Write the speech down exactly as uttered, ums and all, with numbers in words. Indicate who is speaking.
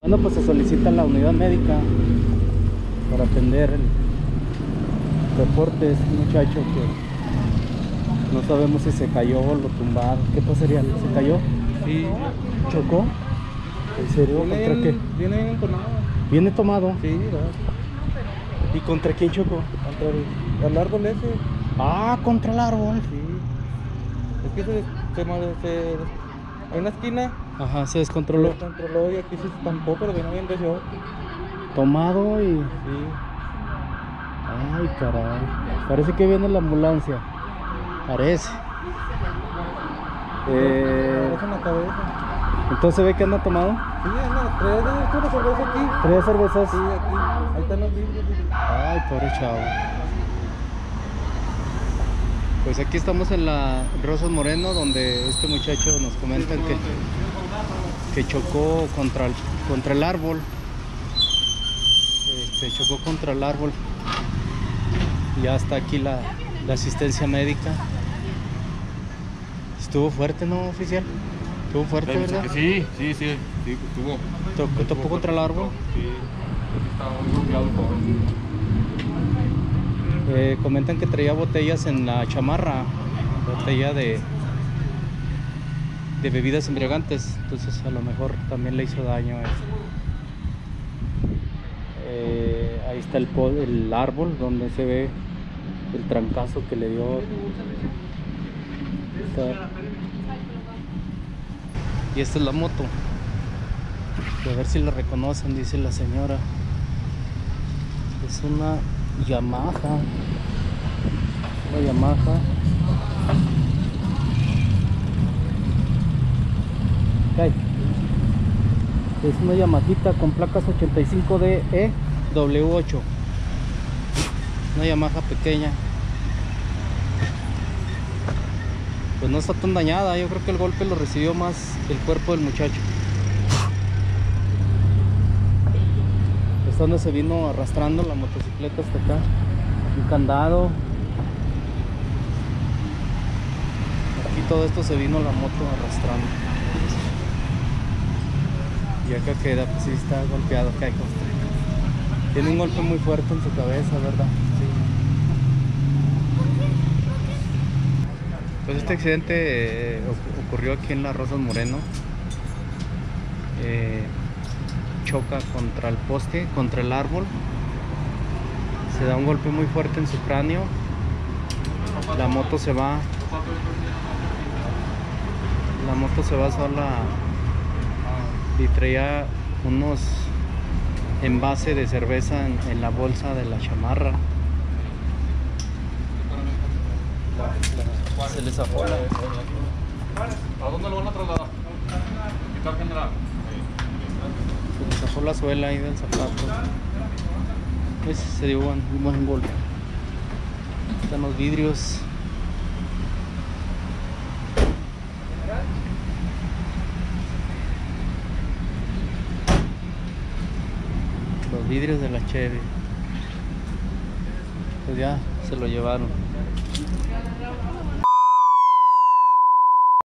Speaker 1: Bueno, pues se solicita la unidad médica para atender el reporte de este muchacho que no sabemos si se cayó o lo tumbaron. ¿Qué pasaría? ¿Se cayó?
Speaker 2: Sí.
Speaker 1: ¿Chocó? ¿En serio?
Speaker 2: Viene
Speaker 1: ¿Contra qué?
Speaker 2: Viene bien entonado.
Speaker 1: ¿Viene tomado?
Speaker 2: Sí, claro.
Speaker 1: ¿Y contra quién chocó?
Speaker 2: Contra el, el árbol ese.
Speaker 1: Ah, contra el árbol.
Speaker 2: Sí. Es que se, se, se, se hay una esquina.
Speaker 1: Ajá, se descontroló.
Speaker 2: Se descontroló y aquí se estampó, pero vino bien recio.
Speaker 1: Tomado y...
Speaker 2: Sí.
Speaker 1: Ay, caray. Parece que viene la ambulancia. Parece. Eh...
Speaker 2: Parece en la cabeza.
Speaker 1: Entonces ve que anda tomado.
Speaker 2: Sí, anda, trae una cerveza aquí.
Speaker 1: ¿Tres cervezas?
Speaker 2: Sí, aquí. Ahí están los vidrios.
Speaker 1: Ay, pobre chavo. Pues aquí estamos en la Rosas Moreno, donde este muchacho nos comenta que, que chocó contra el, contra el árbol. Este, chocó contra el árbol. Ya está aquí la, la asistencia médica. Estuvo fuerte, ¿no, oficial? Estuvo fuerte, ¿verdad?
Speaker 3: Sí, sí, sí, sí, estuvo.
Speaker 1: ¿Tocó, tocó contra el árbol?
Speaker 3: Sí, estaba muy golpeado todo.
Speaker 1: Eh, comentan que traía botellas en la chamarra, botella de, de bebidas embriagantes, entonces a lo mejor también le hizo daño a eso. Eh, ahí está el, el árbol donde se ve el trancazo que le dio. Está. Y esta es la moto. A ver si la reconocen, dice la señora. Es una Yamaha. Una Yamaha. Okay. Es una Yamahita con placas ochenta y cinco D E W ocho. Una Yamaha pequeña. Pues no está tan dañada. Yo creo que el golpe lo recibió más el cuerpo del muchacho. Es donde se vino arrastrando la motocicleta hasta acá. Un candado. Aquí todo esto se vino la moto arrastrando. Y acá queda, pues sí está golpeado acá. Tiene un golpe muy fuerte en su cabeza, ¿verdad? Sí. Pues este accidente eh, ocurrió aquí en la Rosas Moreno. Eh, choca contra el poste, contra el árbol. Se da un golpe muy fuerte en su cráneo. La moto se va. La moto se va sola. Y traía unos envases de cerveza en, en la bolsa de la chamarra. La, la, se les zafó la...
Speaker 3: ¿A dónde lo van a trasladar? Hospital General.
Speaker 1: Se les zafó la suela ahí del zapato. Ese se dio un buen golpe. Están los vidrios. Los vidrios de la Chevy. Pues ya se lo llevaron.